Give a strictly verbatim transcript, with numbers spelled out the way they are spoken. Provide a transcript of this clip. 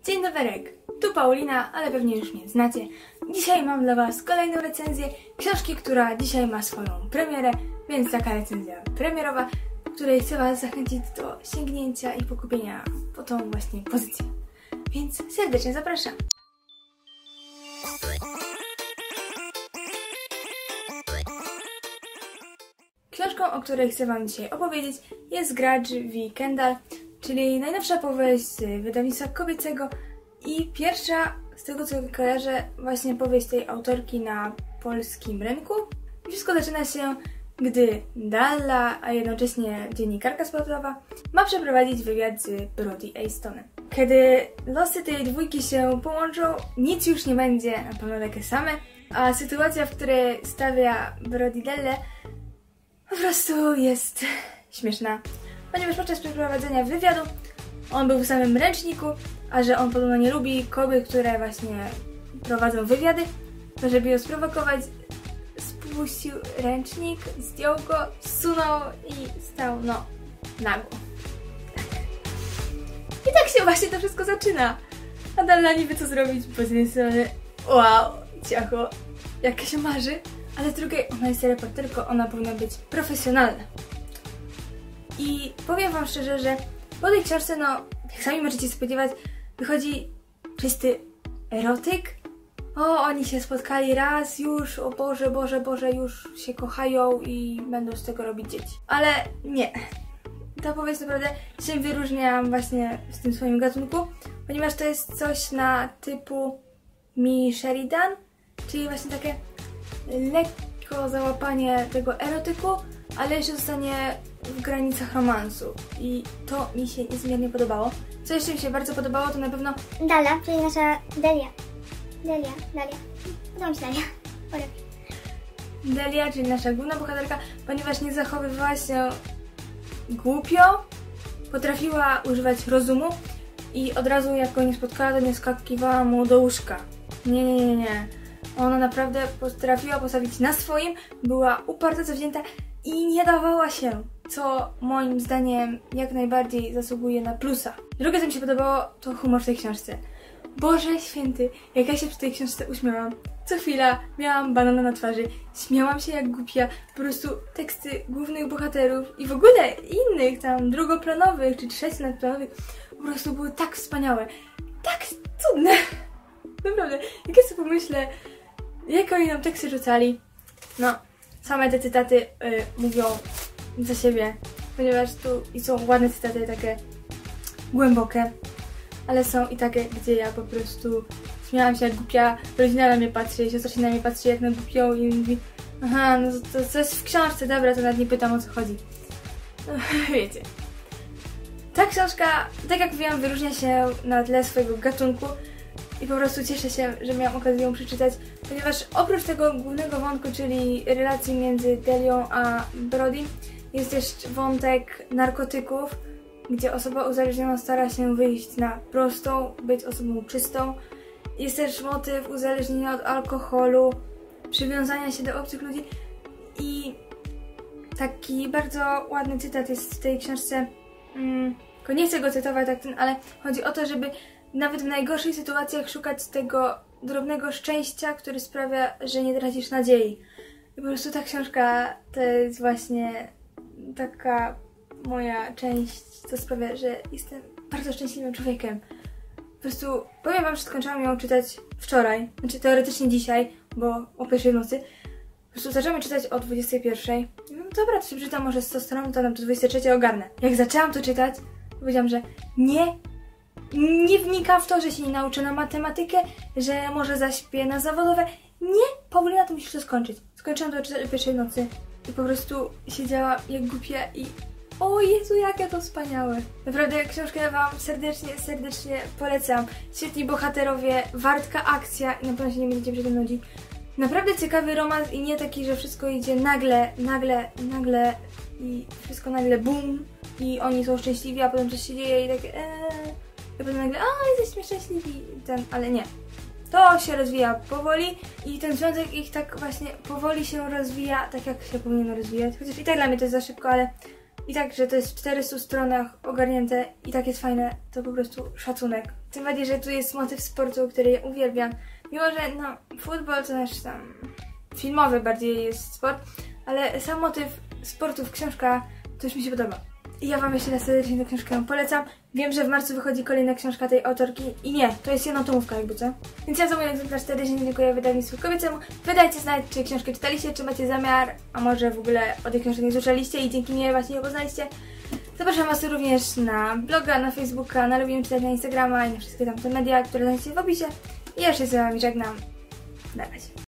Dzień doberek, tu Paulina, ale pewnie już mnie znacie. Dzisiaj mam dla Was kolejną recenzję książki, która dzisiaj ma swoją premierę, więc taka recenzja premierowa, w której chcę Was zachęcić do sięgnięcia i pokupienia po tą właśnie pozycję. Więc serdecznie zapraszam. Książką, o której chcę Wam dzisiaj opowiedzieć, jest Grudge V. Kendall, czyli najnowsza powieść z wydawnictwa kobiecego i pierwsza, z tego co kojarzę, właśnie powieść tej autorki na polskim rynku. I wszystko zaczyna się, gdy Dalla, a jednocześnie dziennikarka sportowa, ma przeprowadzić wywiad z Brody Eastonem. Kiedy losy tej dwójki się połączą, nic już nie będzie na pewno takie same, a sytuacja, w której stawia Brody Delle, po prostu jest śmieszna, ponieważ podczas przeprowadzenia wywiadu on był w samym ręczniku, a że on podobno nie lubi kobiet, które właśnie prowadzą wywiady, to żeby ją sprowokować, spuścił ręcznik, zdjął go, zsunął i stał, no, nago. Tak. I tak się właśnie to wszystko zaczyna. A Dalla nie wie co zrobić, bo z jednej strony, wow, ciacho, jak się marzy, ale z drugiej, ona jest reporterką, ona powinna być profesjonalna. I powiem Wam szczerze, że po tej książce, no, jak sami możecie się spodziewać, wychodzi czysty erotyk. O, oni się spotkali raz, już, o Boże, Boże, Boże, już się kochają i będą z tego robić dzieci. Ale nie. Ta powieść naprawdę się wyróżnia właśnie w tym swoim gatunku, ponieważ to jest coś na typu Mi Sheridan, czyli właśnie takie lekko załapanie tego erotyku, ale jeszcze zostanie w granicach romansu. I to mi się niezmiernie podobało. Co jeszcze mi się bardzo podobało, to na pewno Dalla, czyli nasza Delia. Delia, Dalia. Podoba mi się Dalia. Olew. Delia, czyli nasza główna bohaterka, ponieważ nie zachowywała się głupio, potrafiła używać rozumu i od razu jak go nie spotkała, to nie skakiwała mu do łóżka. Nie, nie, nie, nie. Ona naprawdę potrafiła postawić na swoim, była uparta, zawzięta i nie dawała się, co moim zdaniem jak najbardziej zasługuje na plusa. Drugie, co mi się podobało, to humor w tej książce. Boże święty, jak ja się przy tej książce uśmiałam. Co chwila miałam banana na twarzy, śmiałam się jak głupia, po prostu teksty głównych bohaterów i w ogóle innych tam drugoplanowych czy trzecioplanowych po prostu były tak wspaniałe, tak cudne. Naprawdę, jak ja sobie pomyślę, jak oni nam teksty rzucali, no, same te cytaty y, mówią za siebie, ponieważ tu i są ładne cytaty, takie głębokie, ale są i takie, gdzie ja po prostu śmiałam się jak głupia, rodzina na mnie patrzy, siostra się na mnie patrzy jak na głupią i mówi, aha, no to, to jest w książce, dobra, to nawet nie pytam o co chodzi. No, wiecie. Ta książka, tak jak mówiłam, wyróżnia się na tle swojego gatunku i po prostu cieszę się, że miałam okazję ją przeczytać, ponieważ oprócz tego głównego wątku, czyli relacji między Delią a Brody, jest też wątek narkotyków, gdzie osoba uzależniona stara się wyjść na prostą, być osobą czystą. Jest też motyw uzależnienia od alkoholu, przywiązania się do obcych ludzi i taki bardzo ładny cytat jest w tej książce, mm, nie chcę go cytować tak ten, ale chodzi o to, żeby nawet w najgorszych sytuacjach szukać tego drobnego szczęścia, który sprawia, że nie tracisz nadziei. I po prostu ta książka to jest właśnie taka moja część, co sprawia, że jestem bardzo szczęśliwym człowiekiem. Po prostu powiem Wam, że skończyłam ją czytać wczoraj, znaczy teoretycznie dzisiaj, bo o pierwszej w nocy. Po prostu zaczęłam czytać o dwudziestej pierwszej. No dobra, to się przeczytam może sto stron, to tam do dwudziestej trzeciej ogarnę. Jak zaczęłam to czytać, powiedziałam, że nie, nie wnikam w to, że się nie nauczę na matematykę, że może zaśpię na zawodowe. Nie, Paulina, to musisz to skończyć. Skończyłam to czytać o pierwszej nocy i po prostu siedziałam jak głupia i o Jezu, jakie to wspaniałe. Naprawdę książkę Wam serdecznie, serdecznie polecam. Świetni bohaterowie, wartka akcja i na pewno się nie będziecie przy tym nudzić. Naprawdę ciekawy romans i nie taki, że wszystko idzie nagle, nagle, nagle i wszystko nagle bum i oni są szczęśliwi, a potem coś się dzieje i tak eee, i potem nagle, a jesteśmy szczęśliwi, ten, ale nie. To się rozwija powoli i ten związek ich tak właśnie powoli się rozwija, tak jak się powinien rozwijać. Chociaż i tak dla mnie to jest za szybko, ale I tak, że to jest w czterystu stronach ogarnięte i tak jest fajne, to po prostu szacunek. Tym bardziej, że tu jest motyw sportu, który ja uwielbiam. Mimo, że no, futbol to nasz tam filmowy bardziej jest sport, ale sam motyw sportów, książka, to już mi się podoba. I ja wam jeszcze raz serdecznie tę książkę polecam. Wiem, że w marcu wychodzi kolejna książka tej autorki i nie, to jest jednotomówka jakby co. Więc ja za mój egzemplarz serdecznie dziękuję wydawnictwu kobiecemu. Wydajcie znać, czy książkę czytaliście, czy macie zamiar, a może w ogóle o tej książce nie słyszeliście i dzięki mnie właśnie ją poznaliście. Zapraszam was również na bloga, na Facebooka, na Lubimy Czytać, na Instagrama i na wszystkie tamte media, które znajdziecie w opisie. I ja się z wami żegnam. Na razie.